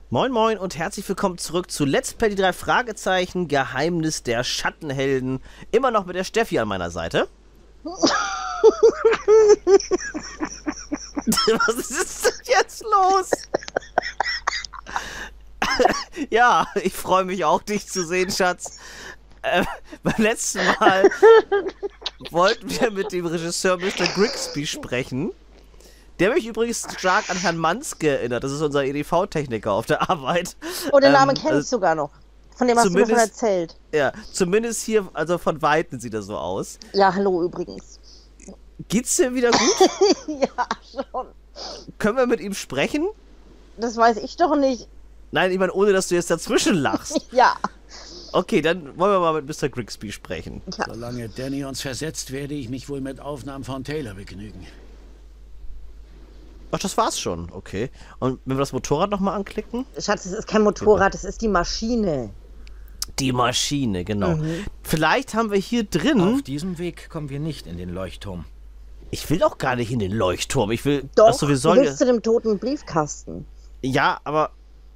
Moin moin und herzlich willkommen zurück zu Let's Play die 3 Fragezeichen Geheimnis der Schattenhelden. Immer noch mit der Steffi an meiner Seite. Was ist denn jetzt los? Ja, ich freue mich auch, dich zu sehen, Schatz. Beim letzten Mal wollten wir mit dem Regisseur Mr. Grigsby sprechen. Der mich übrigens stark an Herrn Manske erinnert. Das ist unser EDV-Techniker auf der Arbeit. Oh, den Namen kenne ich sogar noch. Von dem hast du mir schon erzählt. Ja, zumindest hier, also von Weitem sieht er so aus. Ja, hallo übrigens. Geht's dir wieder gut? Ja, schon. Können wir mit ihm sprechen? Das weiß ich doch nicht. Nein, ich meine, ohne dass du jetzt dazwischen lachst. Ja. Okay, dann wollen wir mal mit Mr. Grigsby sprechen. Ja. Solange Danny uns versetzt, werde ich mich wohl mit Aufnahmen von Taylor begnügen. Ach, das war's schon, okay. Und wenn wir das Motorrad nochmal anklicken? Schatz, das ist kein Motorrad, das ist die Maschine. Die Maschine, genau. Vielleicht haben wir hier drin... Auf diesem Weg kommen wir nicht in den Leuchtturm. Ich will auch gar nicht in den Leuchtturm. Ich will... Doch, Achso, wir du sollen willst zu dem toten Briefkasten. Ja, aber...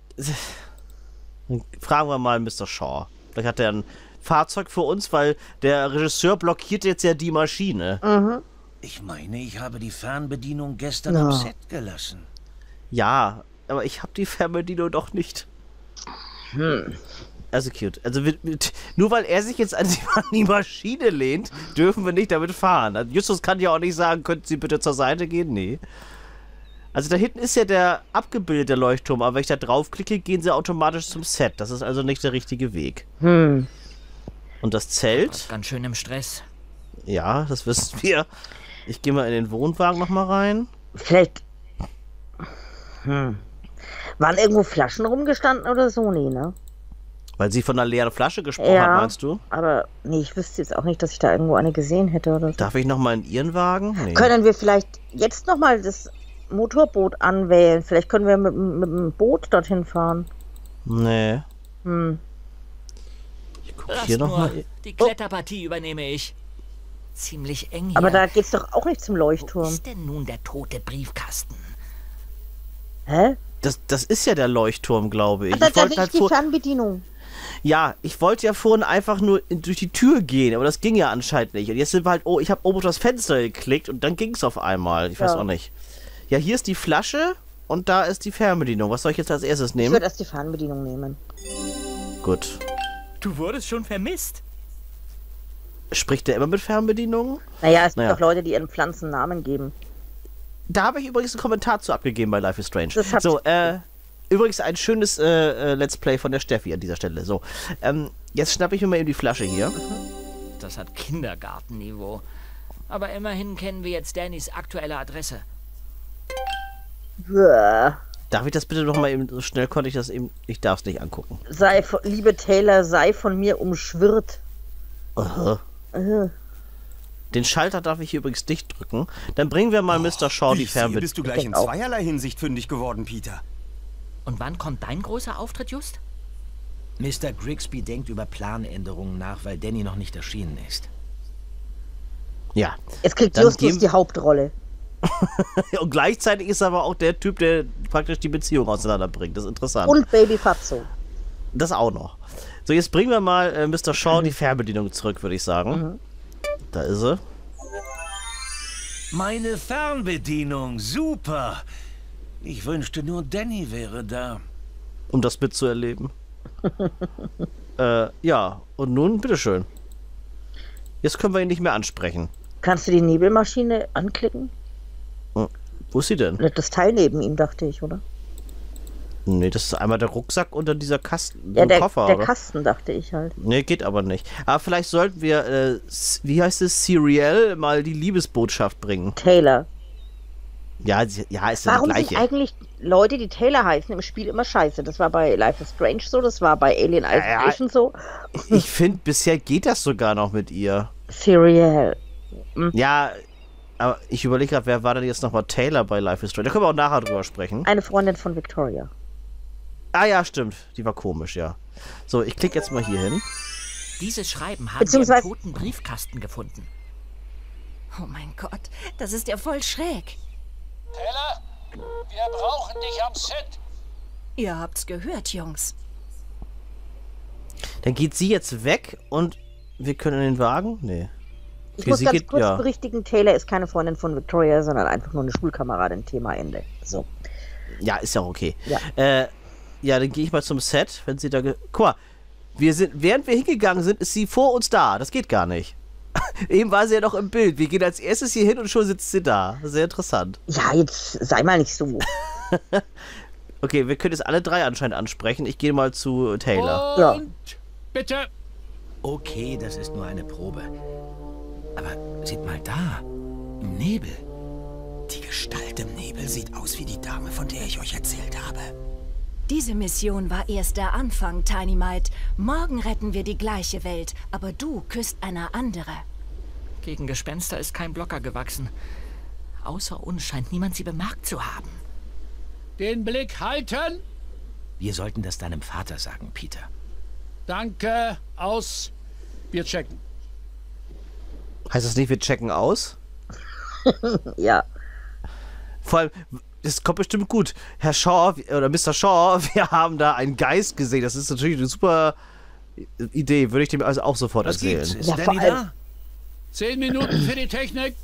Dann fragen wir mal Mr. Shaw. Vielleicht hat er ein Fahrzeug für uns, weil der Regisseur blockiert jetzt ja die Maschine. Mhm. Ich meine, ich habe die Fernbedienung gestern am Set gelassen. Ja, aber ich habe die Fernbedienung doch nicht. Also cute. Also nur weil er sich jetzt an die Maschine lehnt, dürfen wir nicht damit fahren. Also Justus kann ja auch nicht sagen, könnten Sie bitte zur Seite gehen? Nee. Also da hinten ist ja der abgebildete Leuchtturm, aber wenn ich da draufklicke, gehen sie automatisch zum Set. Das ist also nicht der richtige Weg. Und das Zelt? Ganz schön im Stress. Ja, das wissen wir. Ich gehe mal in den Wohnwagen nochmal rein. Vielleicht... Waren irgendwo Flaschen rumgestanden oder so? Nee, ne? Weil sie von einer leeren Flasche gesprochen hat, meinst du? Aber nee, ich wüsste jetzt auch nicht, dass ich da irgendwo eine gesehen hätte oder so. Darf ich nochmal in Ihren Wagen? Nee. Können wir vielleicht jetzt nochmal das Motorboot anwählen? Vielleicht können wir mit dem Boot dorthin fahren. Nee. Ich guck hier nochmal. Die Kletterpartie übernehme ich. Ziemlich eng hier. Aber da geht's doch auch nicht zum Wo Leuchtturm. ist denn nun der tote Briefkasten? Hä? Das ist ja der Leuchtturm, glaube ich. Da Ich wollte will halt ich die Fernbedienung. Ja, ich wollte ja vorhin einfach nur durch die Tür gehen, aber das ging ja anscheinend nicht. Und jetzt sind wir halt, ich habe oben auf das Fenster geklickt und dann ging es auf einmal. Ich weiß auch nicht. Ja, hier ist die Flasche und da ist die Fernbedienung. Was soll ich jetzt als erstes nehmen? Ich würde erst die Fernbedienung nehmen. Gut. Du wurdest schon vermisst. Spricht der immer mit Fernbedienungen? Naja, es gibt doch Leute, die ihren Pflanzen Namen geben. Da habe ich übrigens einen Kommentar zu abgegeben bei Life is Strange. So, übrigens ein schönes Let's Play von der Steffi an dieser Stelle. So, jetzt schnappe ich mir mal eben die Flasche hier. Das hat Kindergartenniveau. Aber immerhin kennen wir jetzt Dannys aktuelle Adresse. Darf ich das bitte noch mal eben, so schnell konnte ich das eben, ich darf es nicht angucken. Liebe Taylor, sei von mir umschwirrt. Den Schalter darf ich hier übrigens nicht drücken. Dann bringen wir mal Mr. Shaw die Fernbedienung. Bist du gleich in zweierlei Hinsicht fündig geworden, Peter? Und wann kommt dein großer Auftritt, Just? Mr. Grigsby denkt über Planänderungen nach, weil Danny noch nicht erschienen ist. Ja. Es kriegt Justus die Hauptrolle. Und gleichzeitig ist er aber auch der Typ, der praktisch die Beziehung auseinanderbringt. Das ist interessant. Und Baby Fatso. Das auch noch. So, jetzt bringen wir mal Mr. Shaw die Fernbedienung zurück, würde ich sagen. Da ist sie. Meine Fernbedienung, super. Ich wünschte nur, Danny wäre da. Um das mitzuerleben. Ja, und nun, bitteschön. Jetzt können wir ihn nicht mehr ansprechen. Kannst du die Nebelmaschine anklicken? Wo ist sie denn? Das Teil neben ihm, dachte ich, oder? Nee, das ist einmal der Rucksack und dann dieser Kasten, Ja, der Koffer, der oder? Kasten, dachte ich halt. Nee, geht aber nicht. Aber vielleicht sollten wir, wie heißt es, Serial, mal die Liebesbotschaft bringen. Taylor. Ja, ist ja das Warum Gleiche. sind eigentlich Leute, die Taylor heißen, im Spiel immer scheiße? Das war bei Life is Strange so, das war bei Alien Isolation so. Ich finde, bisher geht das sogar noch mit ihr. Serial. Ja, aber ich überlege gerade, wer war denn jetzt nochmal Taylor bei Life is Strange? Da können wir auch nachher drüber sprechen. Eine Freundin von Victoria. Ah ja, stimmt. Die war komisch, ja. So, ich klicke jetzt mal hier hin. Dieses Schreiben haben wir im toten Briefkasten gefunden. Oh mein Gott, das ist ja voll schräg. Taylor, wir brauchen dich am Set. Ihr habt's gehört, Jungs. Dann geht sie jetzt weg und wir können in den Wagen? Nee. Ich Okay, muss sie ganz geht- kurz ja. berichtigen, Taylor ist keine Freundin von Victoria, sondern einfach nur eine Schulkameradin. Thema Ende. So. Ja, ist ja auch okay. Ja. Ja, dann gehe ich mal zum Set, wenn sie da... Guck mal, während wir hingegangen sind, ist sie vor uns da. Das geht gar nicht. Eben war sie ja noch im Bild. Wir gehen als erstes hier hin und schon sitzt sie da. Sehr interessant. Ja, jetzt sei mal nicht so. Okay, wir können jetzt alle drei anscheinend ansprechen. Ich gehe mal zu Taylor. Ja. Und bitte. Okay, das ist nur eine Probe. Aber seht mal da, im Nebel. Die Gestalt im Nebel sieht aus wie die Dame, von der ich euch erzählt habe. Diese Mission war erst der Anfang, Tiny Might. Morgen retten wir die gleiche Welt, aber du küsst eine andere. Gegen Gespenster ist kein Blocker gewachsen. Außer uns scheint niemand sie bemerkt zu haben. Den Blick halten. Wir sollten das deinem Vater sagen, Peter. Danke. Aus. Wir checken. Heißt das nicht, wir checken aus? Ja. Vor allem, das kommt bestimmt gut. Herr Shaw, oder Mr. Shaw, wir haben da einen Geist gesehen. Das ist natürlich eine super Idee. Würde ich dem also auch sofort Was erzählen. gibt's? Ist Ja, Danny vor allem- da? 10 Minuten für die Technik.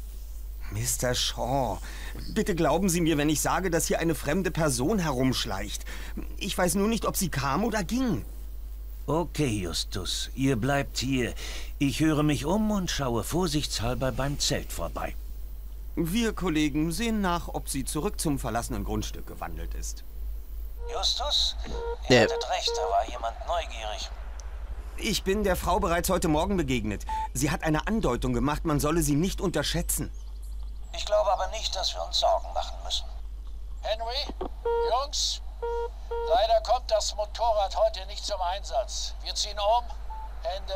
Mr. Shaw, bitte glauben Sie mir, wenn ich sage, dass hier eine fremde Person herumschleicht. Ich weiß nur nicht, ob sie kam oder ging. Okay, Justus, ihr bleibt hier. Ich höre mich um und schaue vorsichtshalber beim Zelt vorbei. Wir Kollegen sehen nach, ob sie zurück zum verlassenen Grundstück gewandelt ist. Justus? Ja. recht, da war jemand neugierig. Ich bin der Frau bereits heute Morgen begegnet. Sie hat eine Andeutung gemacht, man solle sie nicht unterschätzen. Ich glaube aber nicht, dass wir uns Sorgen machen müssen. Henry, Jungs, leider kommt das Motorrad heute nicht zum Einsatz. Wir ziehen um. Ende.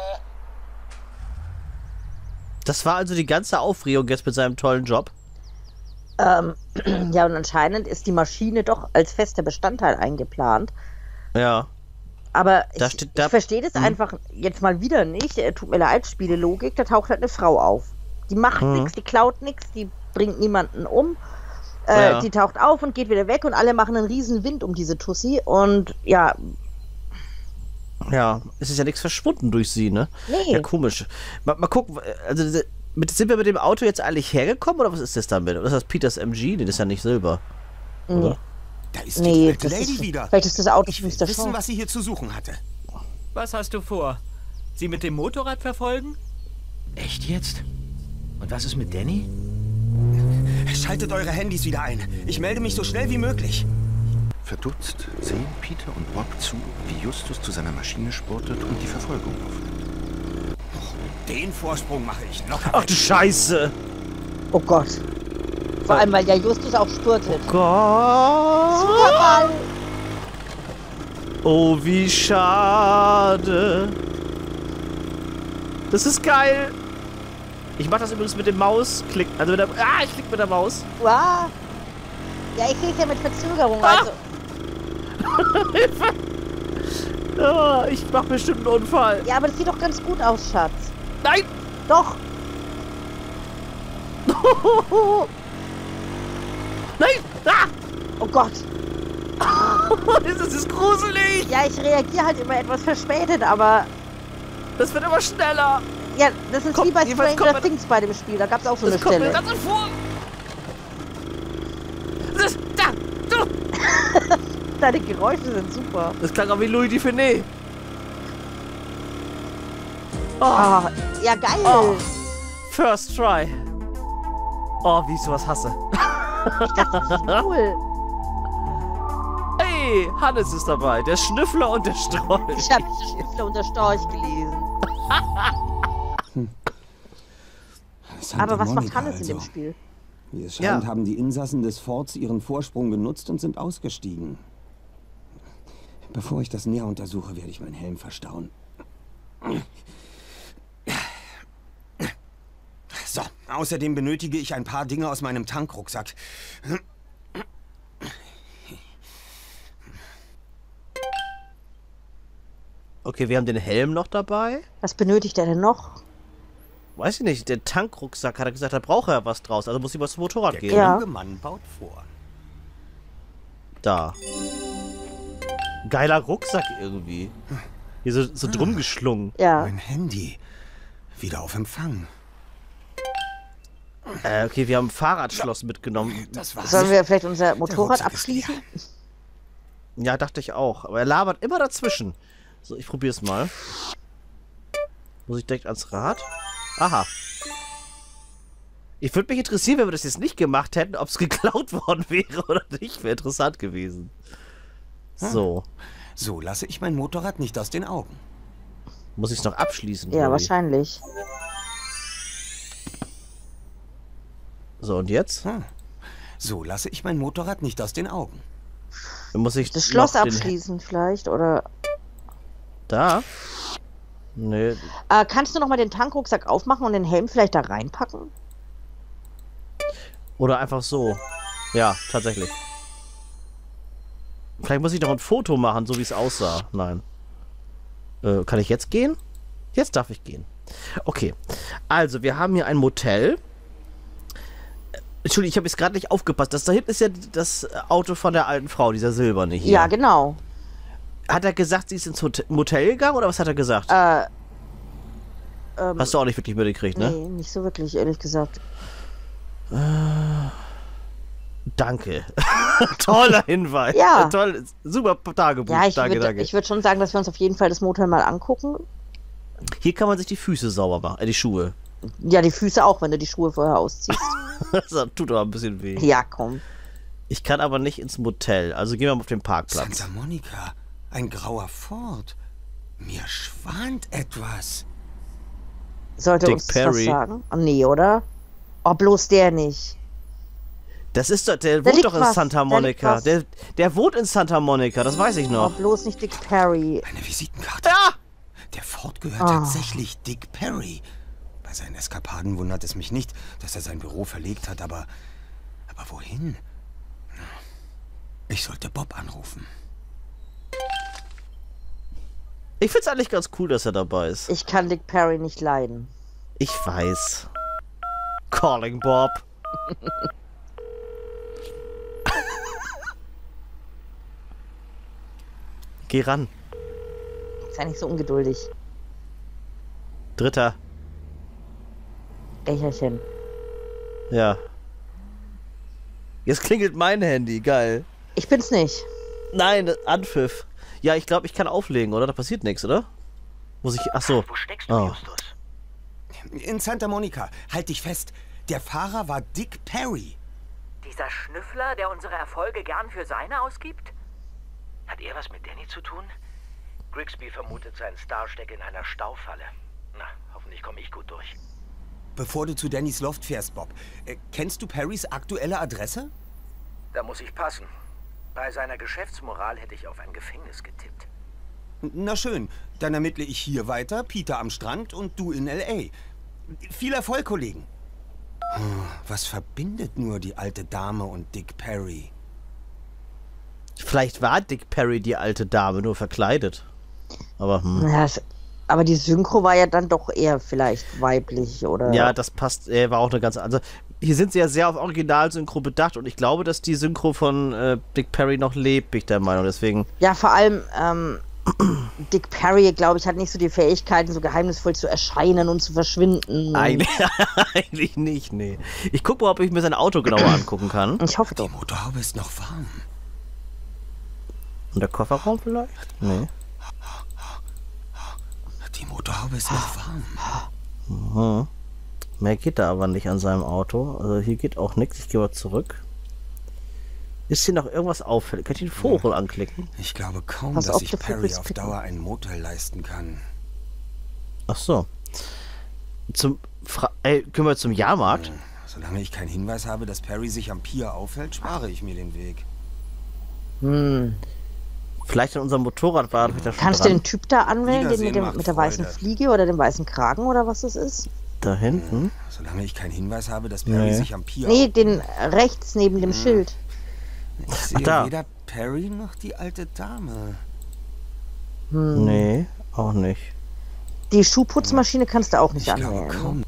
Das war also die ganze Aufregung jetzt mit seinem tollen Job. Ja, und anscheinend ist die Maschine doch als fester Bestandteil eingeplant. Ja. Aber Da ich, steht da- ich verstehe das einfach jetzt mal wieder nicht. Tut mir leid, Spielelogik, da taucht halt eine Frau auf. Die macht nichts, die klaut nichts, die bringt niemanden um. Ja. Die taucht auf und geht wieder weg und alle machen einen riesen Wind um diese Tussi. Und ja, Ja, es ist ja nichts verschwunden durch sie, ne? Nee. Ja, komisch. Mal gucken, also sind wir mit dem Auto jetzt eigentlich hergekommen oder was ist das damit? Oder ist das Peters MG? Nee, das ist ja nicht Silber. Oder? Da ist die nee, alte das Lady ist, wieder. vielleicht ist das Auto Ich von will Mr. wissen, Shaw. was sie hier zu suchen hatte. Was hast du vor? Sie mit dem Motorrad verfolgen? Echt jetzt? Und was ist mit Danny? Schaltet eure Handys wieder ein. Ich melde mich so schnell wie möglich. Verdutzt sehen Peter und Bob zu, wie Justus zu seiner Maschine spurtet und die Verfolgung aufnimmt. Den Vorsprung mache ich locker. Ach du Scheiße! Oh Gott. Vor allem, weil ja Justus auch spurtet. Gott! Superball! Oh, wie schade. Das ist geil. Ich mach das übrigens mit dem Mausklick. Also mit der, ich klick mit der Maus. Wow. Ja, ich sehe es ja mit Verzögerung. Also, Ja, ich mach bestimmt einen Unfall. ja, aber das sieht doch ganz gut aus, Schatz. Nein! Doch. Nein! Ah! Oh Gott. Das ist gruselig! Ja, ich reagiere halt immer etwas verspätet, aber Das wird immer schneller! ja, das ist Komm, wie bei jedenfalls Stranger kommt mir- Things bei dem Spiel. Da gab es auch so eine Das kommt mir Stelle. ganz so vor! Deine Geräusche sind super. Das klang auch wie Louis Dufiné. Ah, ja, geil. Oh. First try. Oh, wie ich sowas hasse. Ich dachte, das ist cool. Hey, Hannes ist dabei. Der Schnüffler und der Strolch. Ich habe den Schnüffler und der Storch gelesen. Aber was macht Hannes in dem Spiel? Wie es scheint, Ja. haben die Insassen des Forts ihren Vorsprung genutzt und sind ausgestiegen. Bevor ich das näher untersuche, werde ich meinen Helm verstauen. So, außerdem benötige ich ein paar Dinge aus meinem Tankrucksack. Okay, wir haben den Helm noch dabei. Was benötigt er denn noch? Weiß ich nicht, der Tankrucksack hat er gesagt, da braucht er was draus. Also muss ich was zum Motorrad Der gehen. Ja. kluge Mann baut vor. Da. Geiler Rucksack irgendwie. Hier so drum geschlungen. Ja. Mein Handy. Wieder auf Empfang. Okay, wir haben ein Fahrradschloss mitgenommen. Das war's. Sollen wir vielleicht unser Motorrad Rucksack ist leer. abschließen? Ja, dachte ich auch. Aber er labert immer dazwischen. So, ich probiere es mal. Muss ich direkt ans Rad? Aha. Ich würde mich interessieren, wenn wir das jetzt nicht gemacht hätten, ob es geklaut worden wäre oder nicht. Wäre interessant gewesen. So. So lasse ich mein Motorrad nicht aus den Augen. Muss ich es noch abschließen? Ja, oder wie? wahrscheinlich. So, und jetzt? So lasse ich mein Motorrad nicht aus den Augen. Dann muss ich Das Schloss noch den- abschließen vielleicht, oder... Da? Nee. Kannst du noch mal den Tankrucksack aufmachen und den Helm vielleicht da reinpacken? Oder einfach so. Ja, tatsächlich. Vielleicht muss ich noch ein Foto machen, so wie es aussah. Nein. Kann ich jetzt gehen? Jetzt darf ich gehen. Okay. Also, wir haben hier ein Motel. Entschuldigung, ich habe jetzt gerade nicht aufgepasst. Das da hinten ist ja das Auto von der alten Frau, dieser silberne hier. Ja, genau. Hat er gesagt, sie ist ins Motel gegangen oder was hat er gesagt? Hast du auch nicht wirklich mitgekriegt, ne? Nee, nicht so wirklich, ehrlich gesagt. Danke. Toller Hinweis. Ja. Toll, super Tagebuch. Ja, Danke. ich würde schon sagen, dass wir uns auf jeden Fall das Motel mal angucken. Hier kann man sich die Füße sauber machen, die Schuhe. Ja, die Füße auch, wenn du die Schuhe vorher ausziehst. Das tut aber ein bisschen weh. Ja, komm. Ich kann aber nicht ins Motel, also gehen wir mal auf den Parkplatz. Santa Monica, ein grauer Ford. Mir schwant etwas. Sollte Dick uns das Perry. was sagen? Oh, nee, oder? Oh, bloß der nicht. Das ist doch, der Da wohnt liegt doch in was, Santa da liegt Monica. was. Der wohnt in Santa Monica, das weiß ich Oh, noch. bloß nicht Dick Perry. Eine Visitenkarte. Ja! Der Ford gehört tatsächlich Dick Perry. Bei seinen Eskapaden wundert es mich nicht, dass er sein Büro verlegt hat, aber wohin? Ich sollte Bob anrufen. Ich find's eigentlich ganz cool, dass er dabei ist. Ich kann Dick Perry nicht leiden. Ich weiß. Calling Bob. Geh ran. Sei nicht so ungeduldig. Dritter. Ächerchen. Ja. Jetzt klingelt mein Handy, geil. Ich bin's nicht. Nein, Anpfiff. Ja, ich glaube, ich kann auflegen, oder? Da passiert nichts, oder? Muss ich... Ach so. Wo steckst du, Oh. Justus? In Santa Monica. Halt dich fest. Der Fahrer war Dick Perry. Dieser Schnüffler, der unsere Erfolge gern für seine ausgibt? Hat er was mit Danny zu tun? Grigsby vermutet, sein Star stecke in einer Staufalle. Na, hoffentlich komme ich gut durch. Bevor du zu Dannys Loft fährst, Bob, kennst du Perrys aktuelle Adresse? Da muss ich passen. Bei seiner Geschäftsmoral hätte ich auf ein Gefängnis getippt. Na schön, dann ermittle ich hier weiter, Peter am Strand und du in L.A. Viel Erfolg, Kollegen. Was verbindet nur die alte Dame und Dick Perry? Vielleicht war Dick Perry die alte Dame, nur verkleidet. Aber, Ja, aber die Synchro war ja dann doch eher vielleicht weiblich, oder? Ja, das passt. War auch eine ganz andere. Also, hier sind sie ja sehr auf Originalsynchro bedacht und ich glaube, dass die Synchro von Dick Perry noch lebt, bin ich der Meinung. Deswegen. Ja, vor allem Dick Perry, glaube ich, hat nicht so die Fähigkeiten, so geheimnisvoll zu erscheinen und zu verschwinden. Eigentlich nicht, nee. Ich gucke mal, ob ich mir sein Auto genauer angucken kann. Ich hoffe Die doch. Motorhaube ist noch warm. Und der Kofferraum vielleicht? Nee. Die Motorhaube ist noch warm. Mehr geht da aber nicht an seinem Auto. Also hier geht auch nichts. Ich gehe mal zurück. Ist hier noch irgendwas auffällig? Kann ich den Vogel anklicken? Ich glaube kaum, Pass dass auf, sich der Vogel Perry ist auf picken. Dauer ein Motel leisten kann. Ach so. Können wir zum Jahrmarkt? Solange ich keinen Hinweis habe, dass Perry sich am Pier aufhält, spare ich mir den Weg. Vielleicht an unserem Motorrad war ich da schon Kannst du dran. den Typ da anwählen, den Wiedersehen macht mit der weißen Freude. Fliege oder dem weißen Kragen oder was das ist? Da hinten? Solange ich keinen Hinweis habe, dass Perry Nee. sich am Pier Nee, den rechts neben dem Schild. Ich sehe da. weder Perry noch die alte Dame. Nee, auch nicht. Die Schuhputzmaschine kannst du auch nicht Ich glaube anwählen. kaum.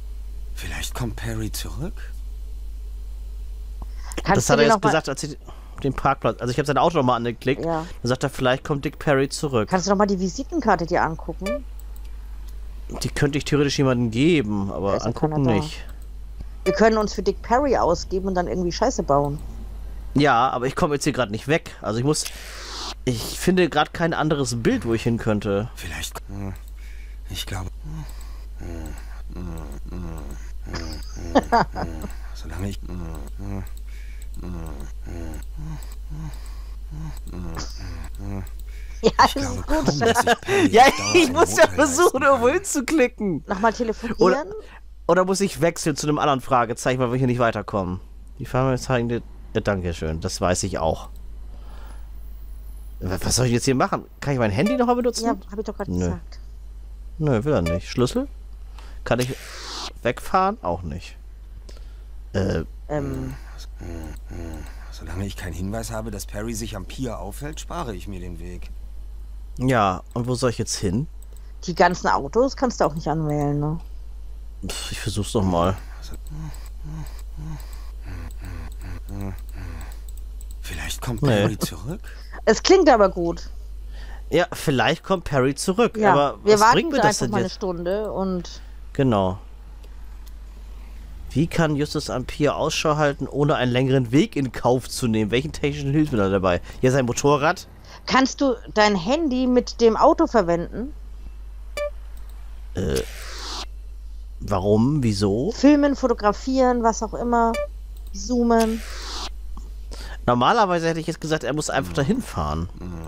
Vielleicht kommt Perry zurück? Kannst Das du hat er den jetzt noch mal, gesagt, als ich... den Parkplatz. Also ich habe sein Auto nochmal angeklickt. Ja. Dann sagt er, vielleicht kommt Dick Perry zurück. Kannst du noch mal die Visitenkarte dir angucken? Die könnte ich theoretisch jemandem geben, aber ist ja angucken keiner da. nicht. Wir können uns für Dick Perry ausgeben und dann irgendwie Scheiße bauen. Ja, aber ich komme jetzt hier gerade nicht weg. Also ich finde gerade kein anderes Bild, wo ich hin könnte. Vielleicht. Ich glaube. Solange ich. Ja, das glaube ist kaum, gut. dass ich Perry Ja, auf Dauer ich ein muss ja Hotel versuchen, leisten irgendwo kann. hinzuklicken. Nochmal telefonieren? Oder muss ich wechseln zu einem anderen Fragezeichen, weil wir hier nicht weiterkommen? Die Farbe danke schön, das weiß ich auch. Was soll ich jetzt hier machen? Kann ich mein Handy noch mal benutzen? Ja, habe ich doch gerade gesagt. Nö, will er nicht. Schlüssel? Kann ich wegfahren? Auch nicht. Solange ich keinen Hinweis habe, dass Perry sich am Pier aufhält, spare ich mir den Weg. Ja, und wo soll ich jetzt hin? Die ganzen Autos kannst du auch nicht anwählen, ne? Pff, ich versuch's doch mal. Vielleicht kommt Perry zurück? Es klingt aber gut. Ja, vielleicht kommt Perry zurück. Ja, aber wir was warten bringt mir einfach das denn mal eine jetzt? Stunde und... Genau. Wie kann Justus am Pier Ausschau halten, ohne einen längeren Weg in Kauf zu nehmen? Welchen technischen Hilfsmittel hat er dabei? Ja, sein Motorrad? Kannst du dein Handy mit dem Auto verwenden? Warum? Wieso? Filmen, fotografieren, was auch immer. Zoomen. Normalerweise hätte ich jetzt gesagt, er muss einfach dahin fahren.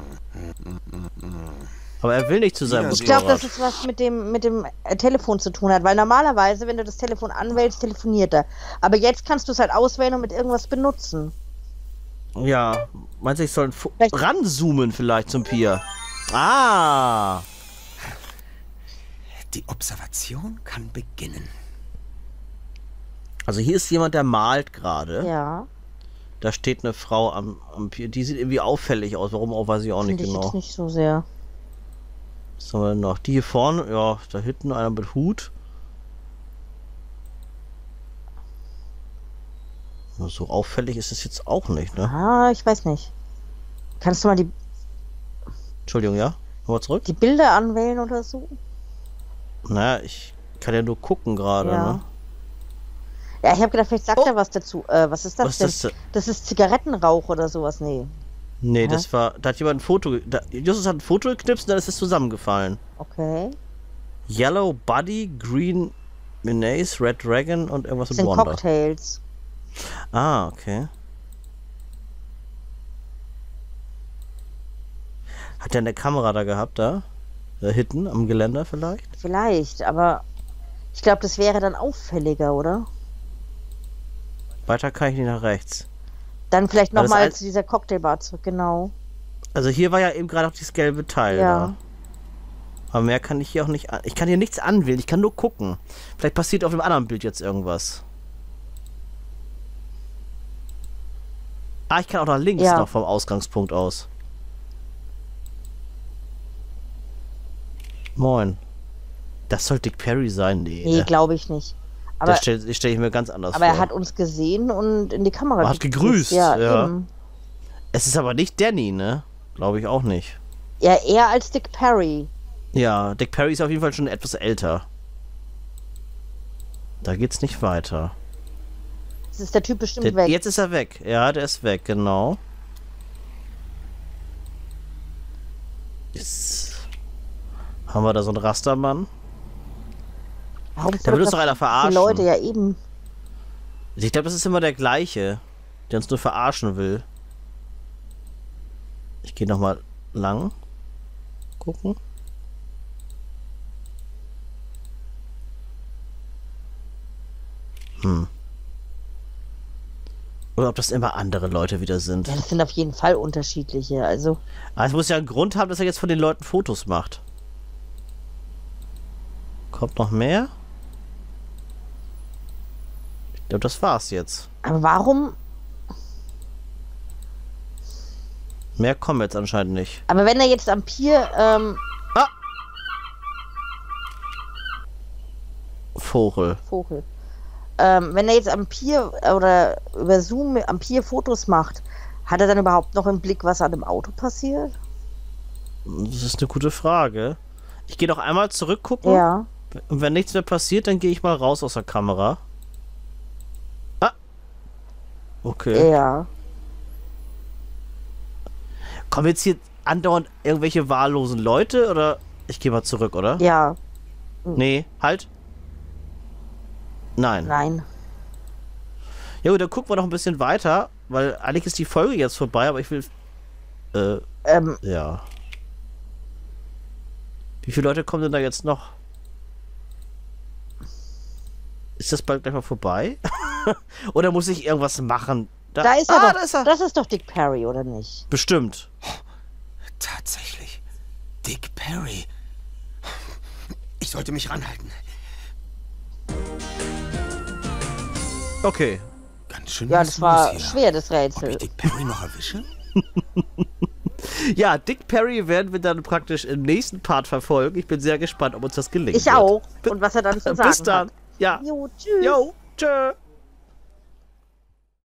Aber er will nicht zu seinem Ja, Ich glaube, Motorrad. dass es was mit dem Telefon zu tun hat, weil normalerweise, wenn du das Telefon anwählst, telefoniert er. Aber jetzt kannst du es halt auswählen und mit irgendwas benutzen. Ja, meinst du, ich soll Vielleicht- ranzoomen vielleicht zum Pier? Ah! Die Observation kann beginnen. Also hier ist jemand, der malt gerade. Ja, Da steht eine Frau am Pier. Die sieht irgendwie auffällig aus. Warum auch, weiß ich auch nicht finde ich genau. jetzt nicht so sehr. Was haben wir denn noch? Die hier vorne, ja, da hinten einer mit Hut. So auffällig ist es jetzt auch nicht, ne? Ah, ich weiß nicht. Kannst du mal Entschuldigung, ja? Nochmal zurück? die Bilder anwählen oder so? Naja, ich kann ja nur gucken gerade, Ja. ne? Ja, ich habe gedacht, vielleicht sagt Oh. er was dazu. Was ist das Was denn? ist das denn? Das ist Zigarettenrauch oder sowas. Nee. Nee, Hä? das war. Da hat jemand ein Foto. Justus hat ein Foto geknipst und dann ist es zusammengefallen. Okay. Yellow Buddy, Green Mayonnaise, Red Dragon und irgendwas Das mit sind Wanda. Cocktails. Ah, okay. Hat er eine Kamera da gehabt, da? Da hinten am Geländer vielleicht? Vielleicht, aber ich glaube, das wäre dann auffälliger, oder? Weiter kann ich nicht nach rechts. Dann vielleicht Aber das nochmal ein- zu dieser Cocktailbar zurück, genau. Also hier war ja eben gerade auch dieses gelbe Teil Ja. da. Aber mehr kann ich hier auch nicht ich kann hier nichts anwählen, ich kann nur gucken. Vielleicht passiert auf dem anderen Bild jetzt irgendwas. Ah, ich kann auch nach links Ja. noch vom Ausgangspunkt aus. Moin. Das soll Dick Perry sein? Nee. Nee, glaube ich nicht. Aber, Das stelle ich mir ganz anders aber vor. er hat uns gesehen und in die Kamera Er hat gegrüßt, Ja, ja. eben. Es ist aber nicht Danny, ne? Glaube ich auch nicht. Ja, eher als Dick Perry. Ja, Dick Perry ist auf jeden Fall schon etwas älter. Da geht's nicht weiter. Das ist der Typ bestimmt weg. Jetzt ist er weg. Ja, der ist weg, genau. Jetzt haben wir da so einen Rastermann. Warum Da will uns doch einer fotografieren verarschen. die Leute ja eben. Ich glaube, das ist immer der gleiche, der uns nur verarschen will. Ich gehe nochmal lang. Gucken. Oder ob das immer andere Leute wieder sind. Ja, das sind auf jeden Fall unterschiedliche. Also, Aber es muss ja einen Grund haben, dass er jetzt von den Leuten Fotos macht. Kommt noch mehr? Ich glaube, das war's jetzt. aber warum? Mehr kommen jetzt anscheinend nicht. Aber wenn er jetzt am Pier, Vogel. Vogel. Wenn er jetzt am Pier oder über Zoom am Pier Fotos macht, Hat er dann überhaupt noch im Blick, was an dem Auto passiert? Das ist eine gute Frage. Ich gehe noch einmal zurückgucken. Ja. Und wenn nichts mehr passiert, dann gehe ich mal raus aus der Kamera. Ah. Okay. Ja. Kommen jetzt hier andauernd irgendwelche wahllosen Leute oder? Ich gehe mal zurück, oder? Ja. Nee, halt. Nein. Nein. Ja gut, dann gucken wir noch ein bisschen weiter, weil eigentlich ist die Folge jetzt vorbei, aber ich will... ja. Wie viele Leute kommen denn da jetzt noch? Ist das bald gleich mal vorbei? Oder muss ich irgendwas machen? Da ist er doch. Da ist er. Das ist doch Dick Perry, oder nicht? Bestimmt. Tatsächlich. Dick Perry. Ich sollte mich ranhalten. Okay. Ganz schön Ja, was das war los hier. schwer, das Ob ich Rätsel. Dick Perry noch erwische? Ja, Dick Perry werden wir dann praktisch im nächsten Part verfolgen. Ich bin sehr gespannt, ob uns das gelingt. Ich auch. Und was er dann zu sagen Bis dann. hat. Ja. Jo, tschüss. Jo, tschö.